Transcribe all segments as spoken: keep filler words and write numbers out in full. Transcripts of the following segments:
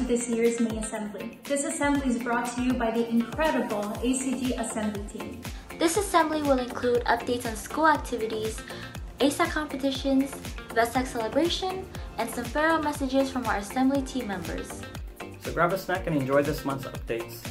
this year's May Assembly. This assembly is brought to you by the incredible A C G Assembly team. This assembly will include updates on school activities, A S A C competitions, the Best Act celebration, and some farewell messages from our assembly team members. So grab a snack and enjoy this month's updates.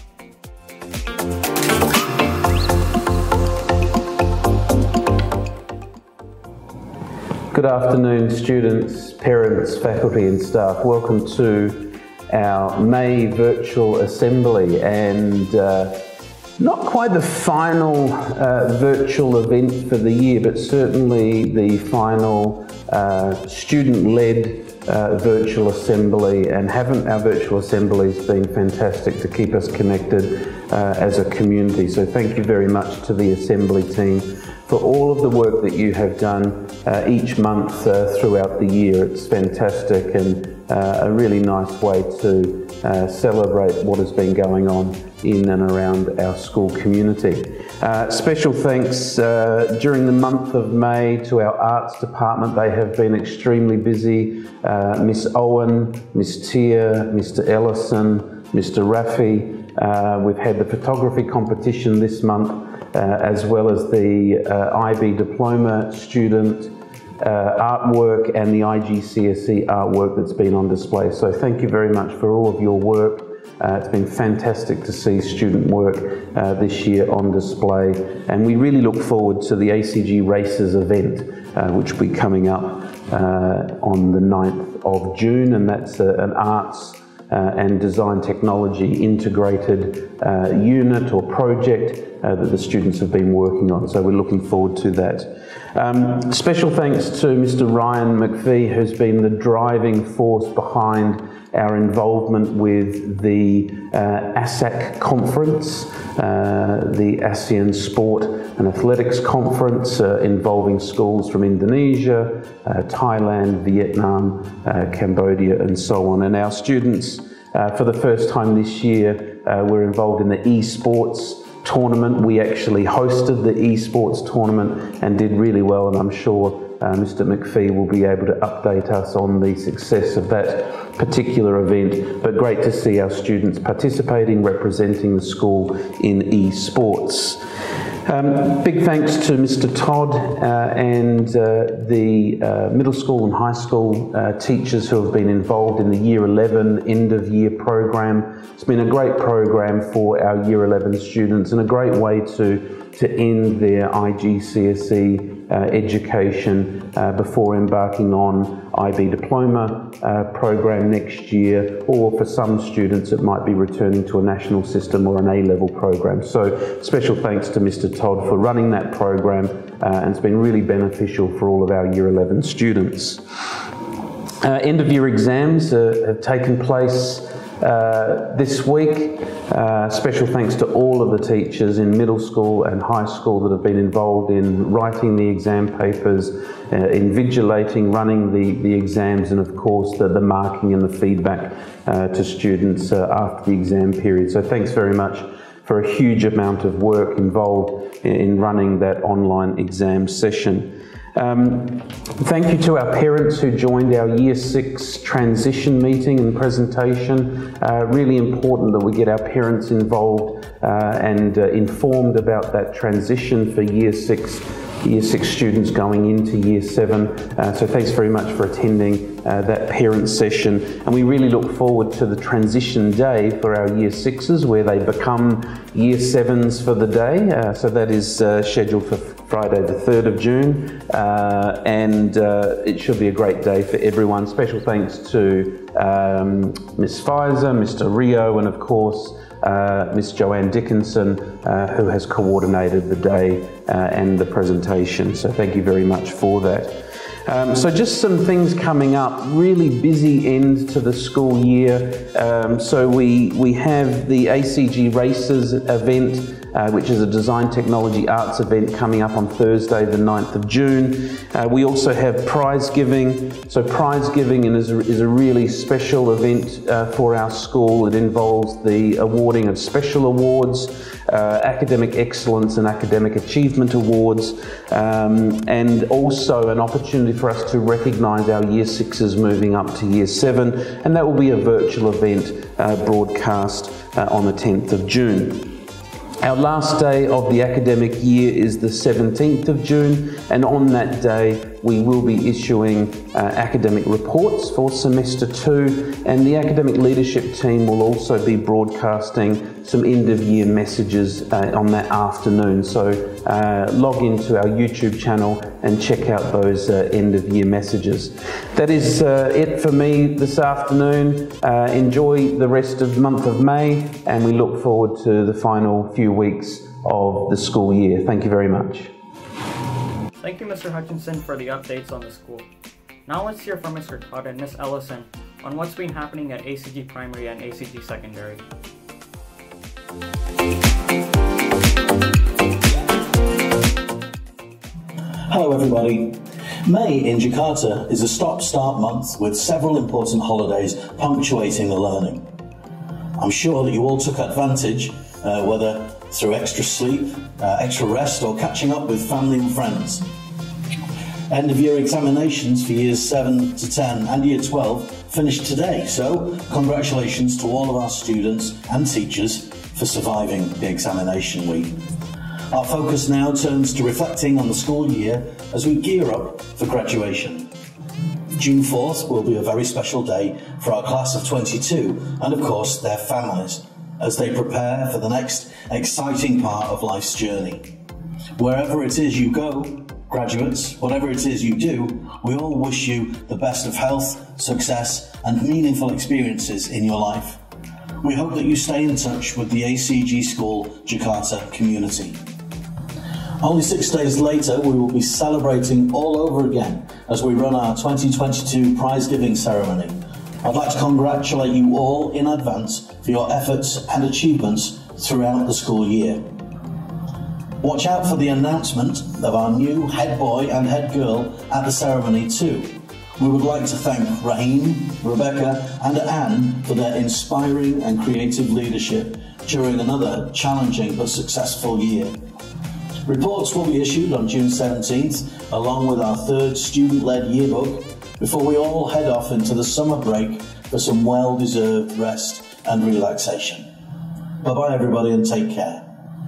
Good afternoon, students, parents, faculty and staff. Welcome to our May virtual assembly, and uh, not quite the final uh, virtual event for the year, but certainly the final uh, student-led uh, virtual assembly. And haven't our virtual assemblies been fantastic to keep us connected uh, as a community? So thank you very much to the assembly team for all of the work that you have done uh, each month uh, throughout the year. It's fantastic and uh, a really nice way to uh, celebrate what has been going on in and around our school community. Uh, special thanks uh, during the month of May to our arts department. They have been extremely busy. Uh, Miss Owen, Miss Tia, Mister Ellison, Mister Raffi. Uh, we've had the photography competition this month, Uh, as well as the uh, I B diploma student uh, artwork and the I G C S E artwork that's been on display. So thank you very much for all of your work. Uh, it's been fantastic to see student work uh, this year on display, and we really look forward to the A C G Races event, uh, which will be coming up uh, on the ninth of June, and that's a, an arts Uh, and design technology integrated uh, unit or project uh, that the students have been working on. So we're looking forward to that. Um, special thanks to Mister Ryan McPhee, who's been the driving force behind our involvement with the uh, A S A C conference, uh, the ASEAN Sport and Athletics Conference, uh, involving schools from Indonesia, uh, Thailand, Vietnam, uh, Cambodia and so on. And our students, uh, for the first time this year, uh, were involved in the eSports tournament. We actually hosted the eSports tournament and did really well, and I'm sure uh, Mister McPhee will be able to update us on the success of that particular event. But great to see our students participating, representing the school in eSports. Um, big thanks to Mister Todd uh, and uh, the uh, middle school and high school uh, teachers who have been involved in the Year eleven end of year program. It's been a great program for our Year eleven students and a great way to, to end their I G C S E uh, education uh, before embarking on I B diploma uh, program next year, or for some students it might be returning to a national system or an A-level program. So special thanks to Mister Todd for running that program, uh, and it's been really beneficial for all of our Year eleven students. Uh, end of year exams uh, have taken place Uh, this week. Uh, special thanks to all of the teachers in middle school and high school that have been involved in writing the exam papers, uh, invigilating, running the, the exams, and of course the, the marking and the feedback uh, to students uh, after the exam period. So thanks very much for a huge amount of work involved in, in running that online exam session. Um, thank you to our parents who joined our Year six transition meeting and presentation. Uh, really important that we get our parents involved uh, and uh, informed about that transition for Year six, Year six students going into Year seven. Uh, so thanks very much for attending uh, that parent session. And we really look forward to the transition day for our Year sixes, where they become Year sevens for the day. Uh, so that is uh, scheduled for Friday the third of June, uh, and uh, it should be a great day for everyone. Special thanks to um, Miss Pfizer, Mister Rio, and of course uh, Miss Joanne Dickinson, uh, who has coordinated the day uh, and the presentation. So thank you very much for that. Um, so just some things coming up, really busy end to the school year. Um, so we, we have the A C G Races event, uh, which is a design technology arts event coming up on Thursday the ninth of June. Uh, we also have prize giving. So prize giving is a, is a really special event uh, for our school. It involves the awarding of special awards, uh, academic excellence and academic achievement awards, um, and also an opportunity for us to recognise our Year sixes moving up to Year seven, and that will be a virtual event uh, broadcast uh, on the tenth of June. Our last day of the academic year is the seventeenth of June, and on that day we will be issuing uh, academic reports for semester two, and the academic leadership team will also be broadcasting some end of year messages uh, on that afternoon. So uh, log into our YouTube channel and check out those uh, end of year messages. That is uh, it for me this afternoon. Uh, enjoy the rest of the month of May, and we look forward to the final few weeks of the school year. Thank you very much. Thank you, Mister Hutchinson, for the updates on the school. Now let's hear from Mister Todd and Miz Ellison on what's been happening at A C G Primary and A C G Secondary. Hello everybody. May in Jakarta is a stop-start month with several important holidays punctuating the learning. I'm sure that you all took advantage, uh, whether through extra sleep, uh, extra rest, or catching up with family and friends. End of year examinations for years seven to ten and year twelve finished today, so congratulations to all of our students and teachers for surviving the examination week. Our focus now turns to reflecting on the school year as we gear up for graduation. June fourth will be a very special day for our class of twenty-two and of course their families as they prepare for the next exciting part of life's journey. Wherever it is you go, graduates, whatever it is you do, we all wish you the best of health, success and meaningful experiences in your life. We hope that you stay in touch with the A C G School Jakarta community. Only six days later, we will be celebrating all over again as we run our twenty twenty-two prize giving ceremony. I'd like to congratulate you all in advance for your efforts and achievements throughout the school year. Watch out for the announcement of our new head boy and head girl at the ceremony too. We would like to thank Raheem, Rebecca and Anne for their inspiring and creative leadership during another challenging but successful year. Reports will be issued on June seventeenth along with our third student-led yearbook before we all head off into the summer break for some well-deserved rest and relaxation. Bye-bye everybody and take care.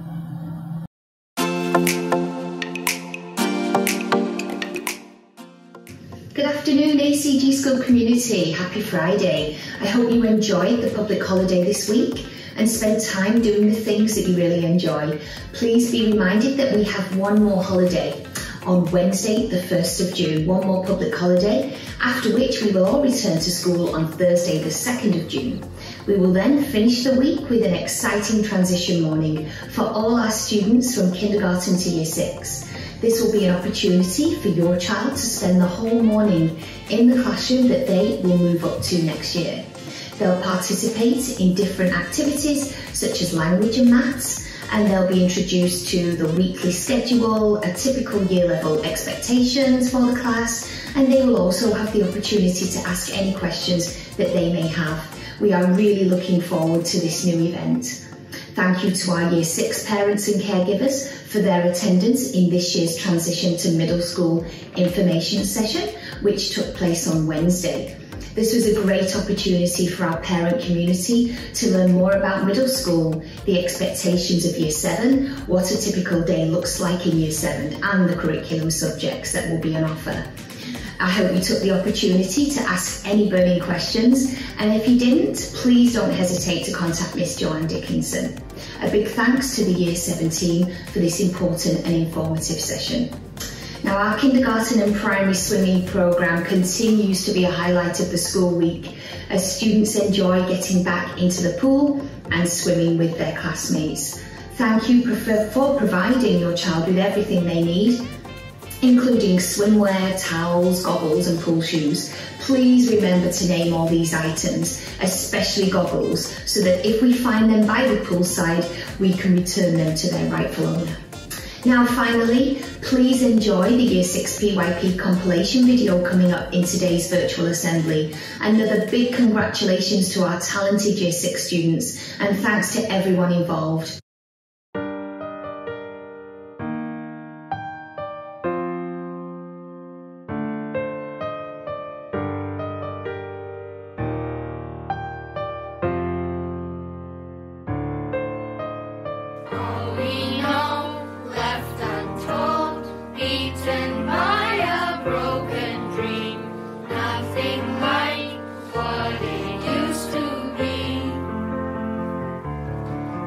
Good afternoon A C G School community, happy Friday. I hope you enjoyed the public holiday this week and spent time doing the things that you really enjoy. Please be reminded that we have one more holiday on Wednesday the first of June, one more public holiday, after which we will all return to school on Thursday the second of June. We will then finish the week with an exciting transition morning for all our students from kindergarten to year six. This will be an opportunity for your child to spend the whole morning in the classroom that they will move up to next year. They'll participate in different activities such as language and maths, and they'll be introduced to the weekly schedule, a typical year level expectations for the class, and they will also have the opportunity to ask any questions that they may have. We are really looking forward to this new event. Thank you to our year six parents and caregivers for their attendance in this year's transition to middle school information session, which took place on Wednesday. This was a great opportunity for our parent community to learn more about middle school, the expectations of year seven, what a typical day looks like in year seven, and the curriculum subjects that will be on offer. I hope you took the opportunity to ask any burning questions, and if you didn't, please don't hesitate to contact Miss Joanne Dickinson. A big thanks to the Year seven team for this important and informative session. Now, our kindergarten and primary swimming programme continues to be a highlight of the school week as students enjoy getting back into the pool and swimming with their classmates. Thank you for providing your child with everything they need, including swimwear, towels, goggles and pool shoes. Please remember to name all these items, especially goggles, so that if we find them by the poolside, we can return them to their rightful owner. Now finally, please enjoy the Year six P Y P compilation video coming up in today's virtual assembly. Another big congratulations to our talented Year six students, and thanks to everyone involved.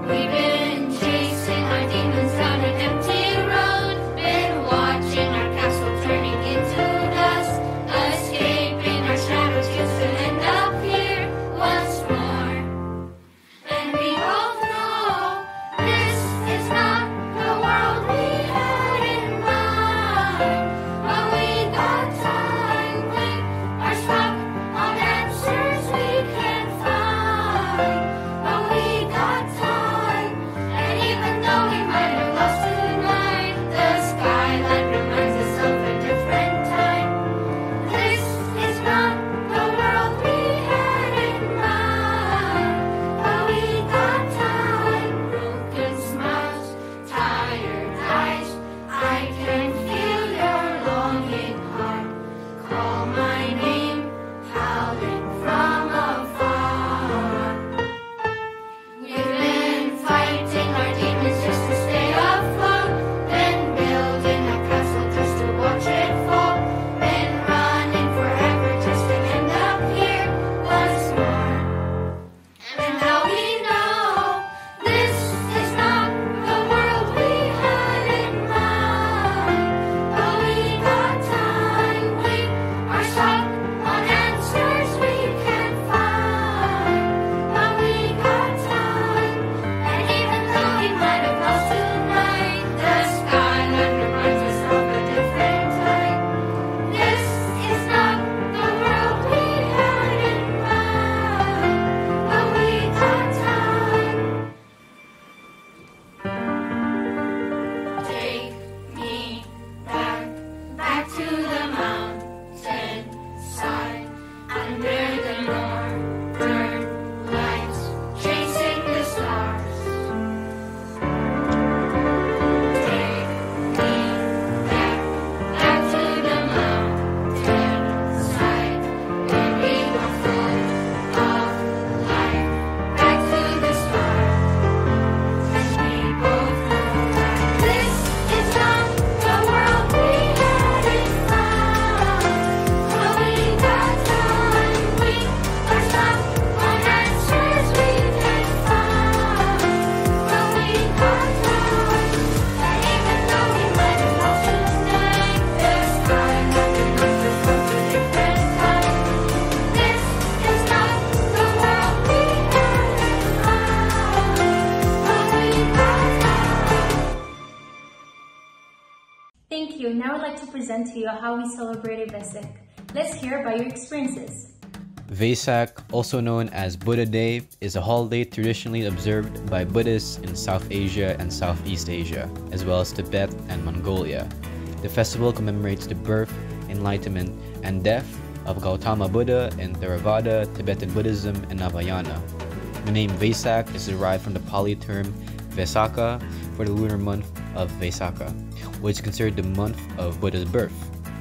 Thank you. Now I'd like to present to you how we celebrated Vesak. Let's hear about your experiences. Vesak, also known as Buddha Day, is a holiday traditionally observed by Buddhists in South Asia and Southeast Asia, as well as Tibet and Mongolia. The festival commemorates the birth, enlightenment, and death of Gautama Buddha in Theravada, Tibetan Buddhism, and Navayana. The name Vesak is derived from the Pali term Vesaka for the lunar month of Vesaka, which is considered the month of Buddha's birth.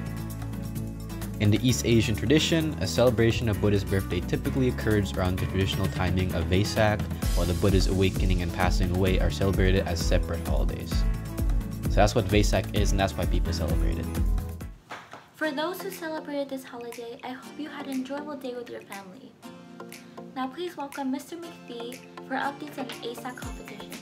In the East Asian tradition, a celebration of Buddha's birthday typically occurs around the traditional timing of Vesak, while the Buddha's awakening and passing away are celebrated as separate holidays. So that's what Vesak is, and that's why people celebrate it. For those who celebrated this holiday, I hope you had an enjoyable day with your family. Now please welcome Mister McPhee for updates on the A S A C competitions.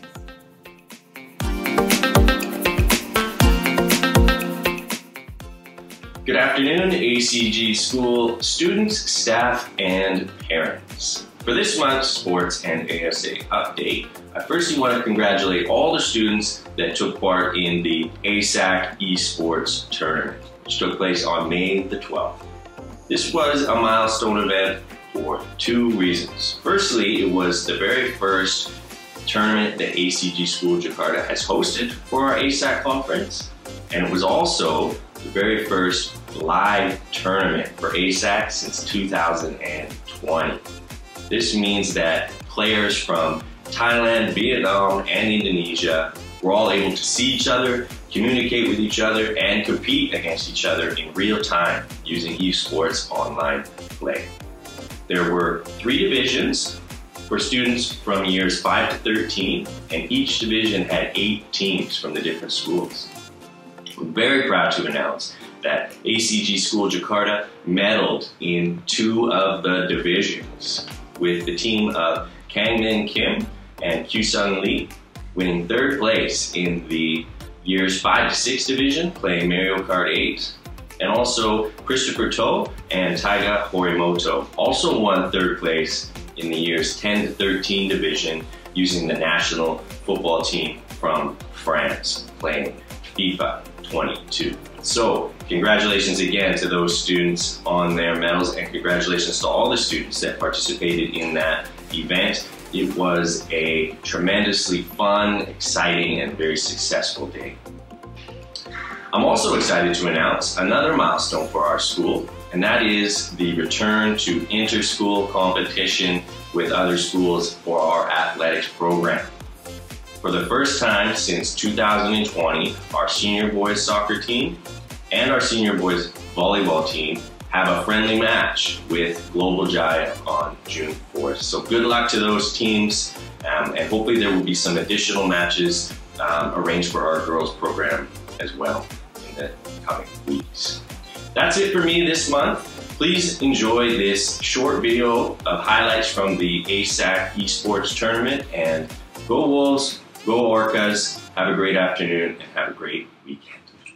Good afternoon, A C G school students, staff, and parents. For this month's Sports and A S A update, I firstly want to congratulate all the students that took part in the A S A C Esports Tournament, which took place on May the twelfth. This was a milestone event for two reasons. Firstly, it was the very first tournament that A C G School Jakarta has hosted for our A S A C conference, and it was also the very first live tournament for A S A C since two thousand twenty. This means that players from Thailand, Vietnam, and Indonesia were all able to see each other, communicate with each other, and compete against each other in real time using esports online play. There were three divisions for students from years five to thirteen, and each division had eight teams from the different schools. I'm very proud to announce that A C G School Jakarta medaled in two of the divisions, with the team of Kangmin Kim and Kyusung Lee, winning third place in the years five to six division, playing Mario Kart eight. And also Christopher To and Taiga Horimoto also won third place in the years ten to thirteen division using the national football team from France, playing FIFA twenty-two. So congratulations again to those students on their medals, and congratulations to all the students that participated in that event. It was a tremendously fun, exciting, and very successful day. I'm also excited to announce another milestone for our school, and that is the return to inter-school competition with other schools for our athletics program. For the first time since two thousand twenty, our senior boys soccer team and our senior boys volleyball team have a friendly match with Global Jaya on June fourth. So good luck to those teams, um, and hopefully there will be some additional matches um, arranged for our girls program as well in the coming weeks. That's it for me this month. Please enjoy this short video of highlights from the A S A C Esports Tournament, and go Wolves, go Orcas, have a great afternoon and have a great weekend.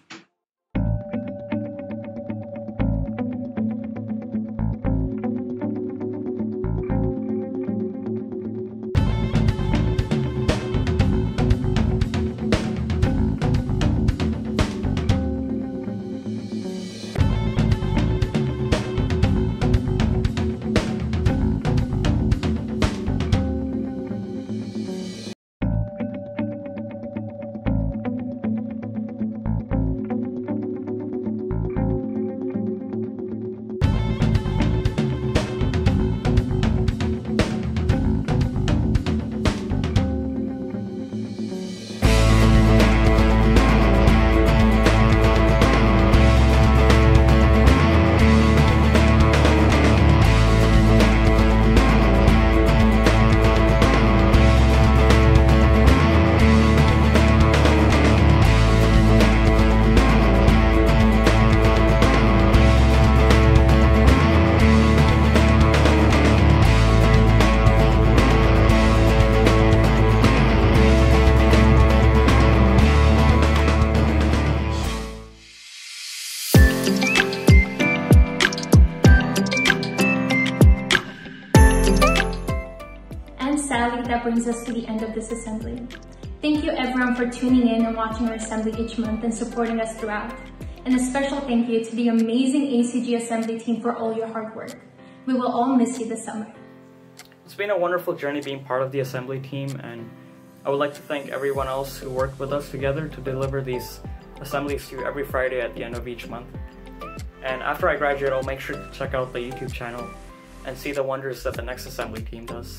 Sadly, that brings us to the end of this assembly. Thank you everyone for tuning in and watching our assembly each month and supporting us throughout. And a special thank you to the amazing A C G assembly team for all your hard work. We will all miss you this summer. It's been a wonderful journey being part of the assembly team, and I would like to thank everyone else who worked with us together to deliver these assemblies to you every Friday at the end of each month. And after I graduate, I'll make sure to check out the YouTube channel and see the wonders that the next assembly team does.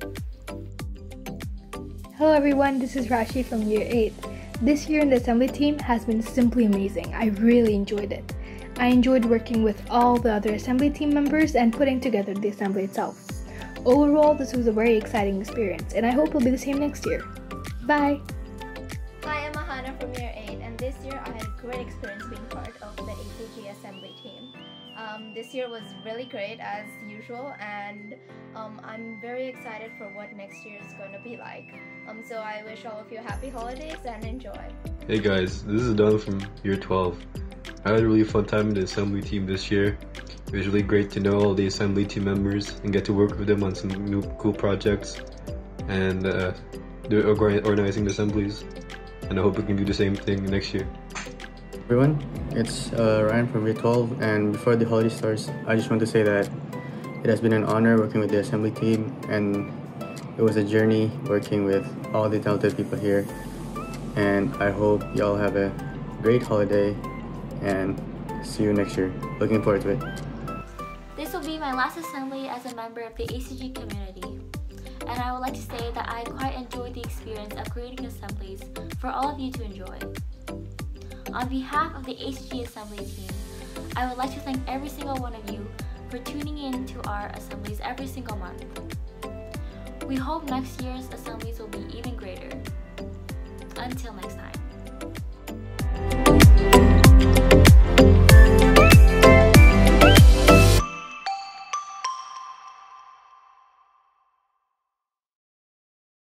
Hello everyone, this is Rashi from year eight. This year in the assembly team has been simply amazing. I really enjoyed it. I enjoyed working with all the other assembly team members and putting together the assembly itself. Overall, this was a very exciting experience, and I hope it'll be the same next year. Bye! Hi, I'm Ahana from year eight, and this year I had a great experience being part of the A C G assembly team. Um, this year was really great as usual, and um, I'm very excited for what next year is going to be like. Um, so I wish all of you happy holidays and enjoy. Hey guys, this is Don from year twelve. I had a really fun time in the assembly team this year. It was really great to know all the assembly team members and get to work with them on some new cool projects and uh, do organizing the assemblies. And I hope we can do the same thing next year. Everyone, it's uh, Ryan from year twelve, and before the holiday starts, I just want to say that it has been an honor working with the assembly team, and it was a journey working with all the talented people here, and I hope y'all have a great holiday and see you next year. Looking forward to it. This will be my last assembly as a member of the A C G community, and I would like to say that I quite enjoyed the experience of creating assemblies for all of you to enjoy. On behalf of the A C G assembly team, I would like to thank every single one of you for tuning in to our assemblies every single month. We hope next year's assemblies will be even greater. Until next time.